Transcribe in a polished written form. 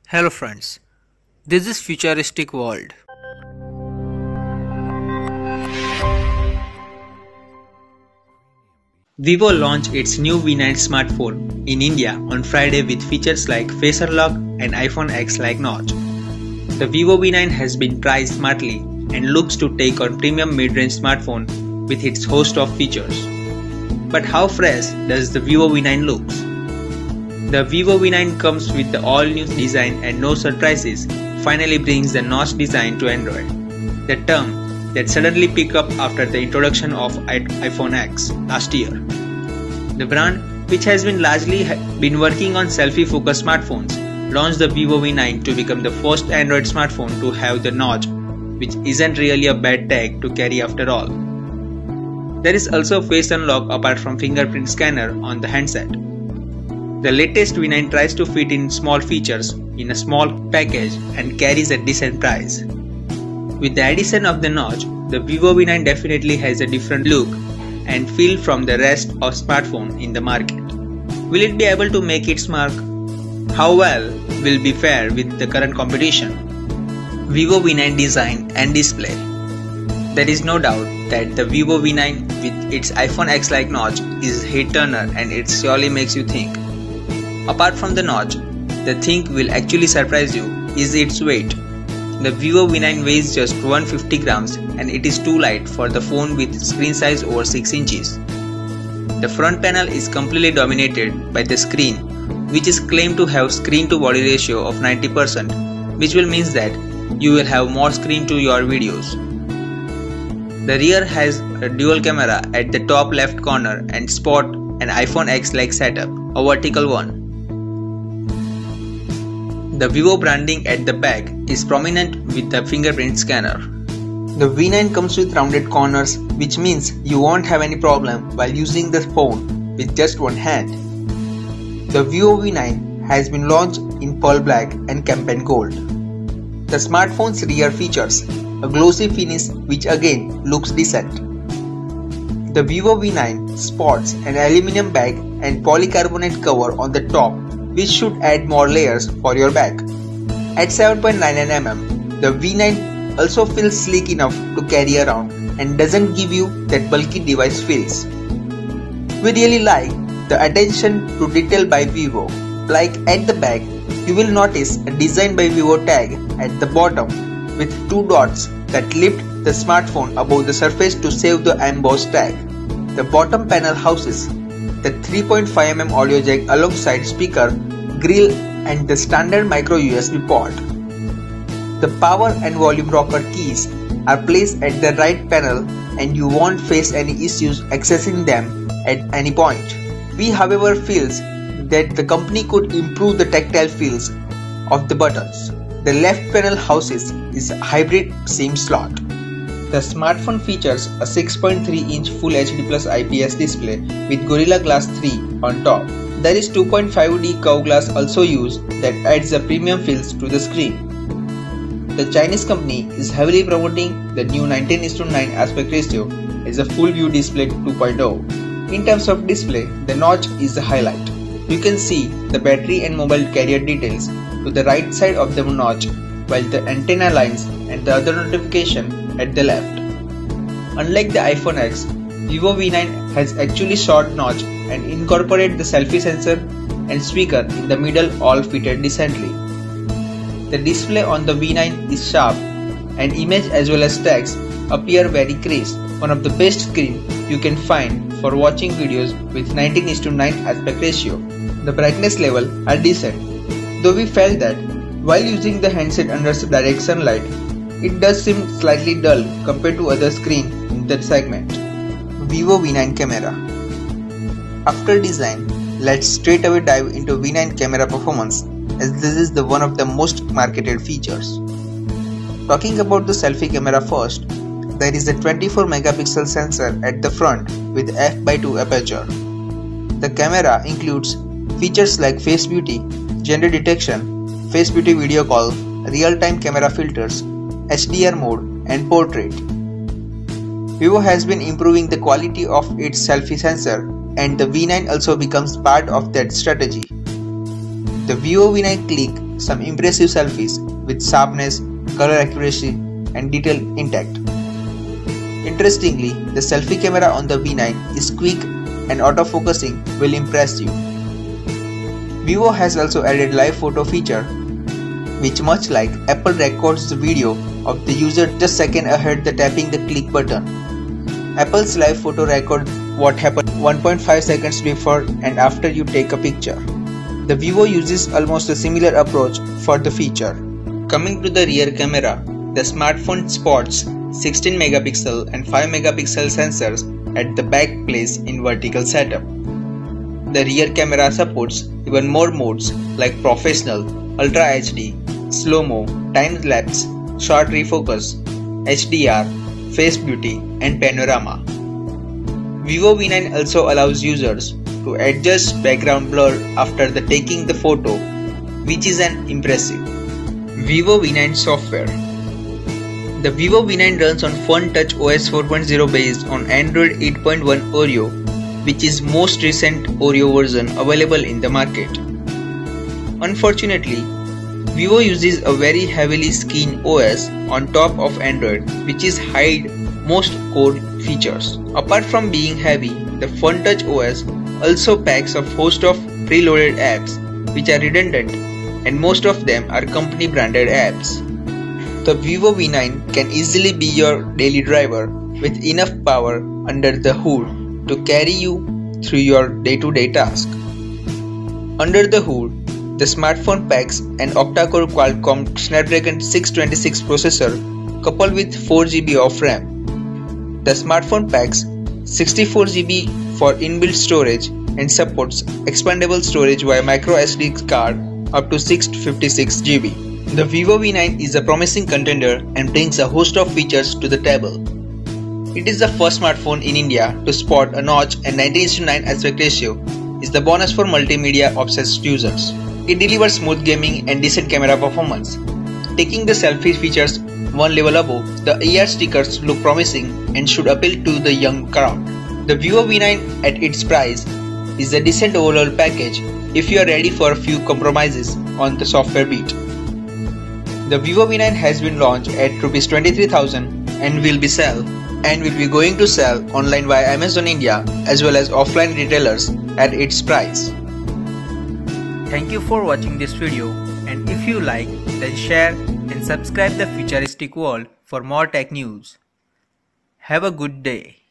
Hello friends, this is Futuristic World. Vivo launched its new V9 smartphone in India on Friday with features like Face Unlock and iPhone X-like notch. The Vivo V9 has been priced smartly and looks to take on premium mid-range smartphone with its host of features. But how fresh does the Vivo V9 looks? The Vivo V9 comes with the all-new design and no surprises, finally brings the notch design to Android. The term that suddenly picked up after the introduction of iPhone X last year. The brand, which has been largely been working on selfie-focused smartphones, launched the Vivo V9 to become the first Android smartphone to have the notch, which isn't really a bad tag to carry after all. There is also Face Unlock apart from fingerprint scanner on the handset. The latest V9 tries to fit in small features in a small package and carries a decent price. With the addition of the notch, the Vivo V9 definitely has a different look and feel from the rest of smartphones in the market. Will it be able to make its mark? How well will be fair with the current competition? Vivo V9 design and display. There is no doubt that the Vivo V9 with its iPhone X-like notch is a head turner and it surely makes you think. Apart from the notch, the thing will actually surprise you is its weight. The Vivo V9 weighs just 150 grams and it is too light for the phone with screen size over 6 inches. The front panel is completely dominated by the screen, which is claimed to have screen to body ratio of 90%, which will mean that you will have more screen to your videos. The rear has a dual camera at the top left corner and sport an iPhone X-like setup, a vertical one. The Vivo branding at the back is prominent with the fingerprint scanner. The V9 comes with rounded corners, which means you won't have any problem while using the phone with just one hand. The Vivo V9 has been launched in pearl black and campaign gold. The smartphone's rear features a glossy finish which again looks decent. The Vivo V9 sports an aluminum bag and polycarbonate cover on the top, which should add more layers for your bag. At 7.99mm, the V9 also feels sleek enough to carry around and doesn't give you that bulky device feels. We really like the attention to detail by Vivo. Like at the back, you will notice a Design by Vivo tag at the bottom with two dots that lift the smartphone above the surface to save the embossed tag. The bottom panel houses the 3.5mm audio jack alongside speaker, grill and the standard micro USB port. The power and volume rocker keys are placed at the right panel and you won't face any issues accessing them at any point. We however feels that the company could improve the tactile feels of the buttons. The left panel houses is a hybrid SIM slot. The smartphone features a 6.3-inch Full HD Plus IPS display with Gorilla Glass 3 on top. There is 2.5D curved glass also used that adds a premium feels to the screen. The Chinese company is heavily promoting the new 19:9 aspect ratio as a full view display 2.0. In terms of display, the notch is the highlight. You can see the battery and mobile carrier details to the right side of the notch, while the antenna lines and the other notification at the left. Unlike the iPhone X, Vivo V9 has actually short notch and incorporate the selfie sensor and speaker in the middle all fitted decently. The display on the V9 is sharp and image as well as text appear very crisp, one of the best screen you can find for watching videos with 19:9 aspect ratio. The brightness level are decent, though we felt that while using the handset under direct sunlight, it does seem slightly dull compared to other screens in that segment. Vivo V9 camera. After design, let's straight away dive into V9 camera performance, as this is the one of the most marketed features. Talking about the selfie camera first, there is a 24 megapixel sensor at the front with f/2 aperture. The camera includes features like face beauty, gender detection, face beauty video call, real-time camera filters, HDR mode and portrait. Vivo has been improving the quality of its selfie sensor and the V9 also becomes part of that strategy. The Vivo V9 Click some impressive selfies with sharpness, color accuracy and detail intact. Interestingly, the selfie camera on the V9 is quick and autofocusing will impress you. Vivo has also added live photo feature, which much like Apple records the video of the user just second ahead the tapping the click button. Apple's live photo record what happened 1.5 seconds before and after you take a picture. The Vivo uses almost a similar approach for the feature. Coming to the rear camera, the smartphone spots 16 megapixel and 5 megapixel sensors at the back placed in vertical setup. The rear camera supports even more modes like Professional, Ultra HD, Slow-Mo, Time Lapse, Short Refocus, HDR, Face Beauty and Panorama. Vivo V9 also allows users to adjust background blur after taking the photo, which is an impressive. Vivo V9 software. The Vivo V9 runs on FunTouch OS 4.0 based on Android 8.1 Oreo, which is most recent Oreo version available in the market. Unfortunately, Vivo uses a very heavily skinned OS on top of Android, which is hide most core features. Apart from being heavy, the FunTouch OS also packs a host of preloaded apps which are redundant, and most of them are company branded apps. The Vivo V9 can easily be your daily driver with enough power under the hood to carry you through your day-to-day task. Under the hood, the smartphone packs an octa-core Qualcomm Snapdragon 626 processor coupled with 4GB of RAM. The smartphone packs 64GB for inbuilt storage and supports expandable storage via microSD card up to 656GB. The Vivo V9 is a promising contender and brings a host of features to the table. It is the first smartphone in India to sport a notch and 19:9 aspect ratio is the bonus for multimedia obsessed users. It delivers smooth gaming and decent camera performance. Taking the selfie features one level above, the AR stickers look promising and should appeal to the young crowd. The Vivo V9 at its price is a decent overall package if you are ready for a few compromises on the software beat. The Vivo V9 has been launched at ₹23,000 and will be going to sell online via Amazon India as well as offline retailers at its price. Thank you for watching this video, and if you like, then share and subscribe the Futuristic World for more tech news. Have a good day.